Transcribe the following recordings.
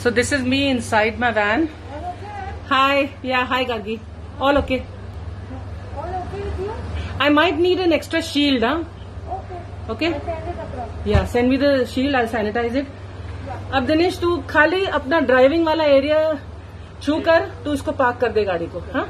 So this is me inside my van. Hi, yeah, hi Gargi. All okay. All okay with you? I might need an extra shield, huh? Okay. Okay? I'll send it across. Yeah, send me the shield. I'll sanitize it. अब दिनेश तू खाली अपना driving वाला area छू कर तू इसको park कर दे गाड़ी को, हाँ?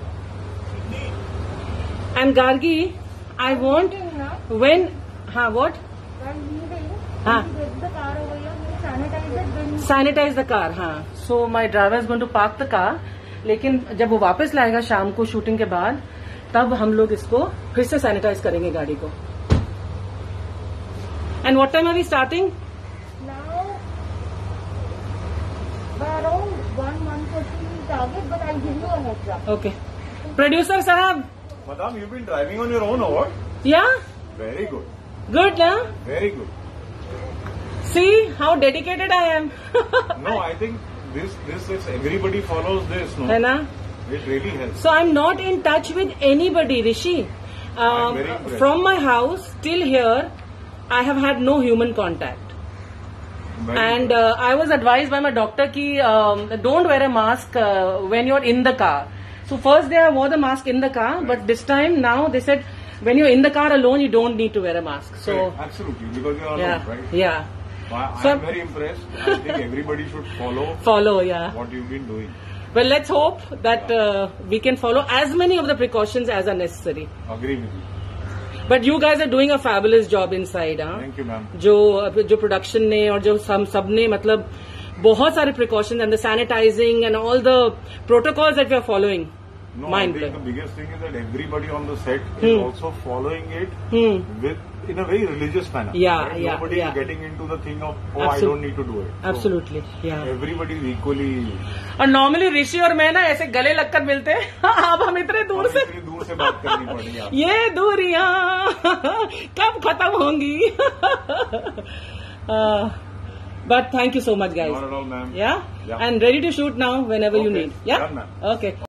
And Gargi, I want when, हाँ व्हाट? While leaving, हाँ. when you get the car over here, you sanitize it. Then sanitize the car, हाँ. So my driver is going to park the car. लेकिन जब वो वापस लाएगा शाम को शूटिंग के बाद, तब हम लोग इसको फिर से सैनिटाइज करेंगे गाड़ी को. And what time are we starting? now, by around 1:40 target, but I'll give you a heads up. Okay. Producer साहब. Madam, you've been driving on your own or what? Yeah Very good. Good ना. Very good. See how dedicated I am. No, I think this if everybody follows this, no, है ना. it really helps. So I'm not in touch with anybody, Rishi. I'm very impressed. From my house till here, I have had no human contact. Very And good. I was advised by my doctor ki don't wear a mask when you're in the car. So first day I wore the mask in the car, but this time now they said when you're in the car alone you don't need to wear a mask. So Correct. Absolutely, because you're alone, yeah, right? yeah, So- I'm very impressed. I think everybody should follow follow, yeah. what you've been doing. Well, let's hope that we can follow as many of the precautions as are necessary. Agree with you. But you guys are doing a fabulous job inside, huh? Thank you, ma'am. जो production ने और जो हम सब ने मतलब बहुत सारे precautions and the sanitizing and all the protocols that we are following. No, Mind I think blowing. the biggest thing is that everybody on the set is also following it with in a very religious manner. Yeah, right? yeah, Nobody yeah. is getting into the thing of I Absolute- don't need to do it. So absolutely, yeah. everybody is equally. और normally Rishi और मैं ना ऐसे गले लगकर मिलते हैं. अब हम इतने दूर से, इतनी दूर से बात करनी पड़ी आपको. ये दूरियां कब खत्म होंगी? But thank you so much, guys. Not at all, ma'am. Yeah? Yeah. And ready to shoot now whenever you Okay. need. Yeah? Done, ma'am. Okay.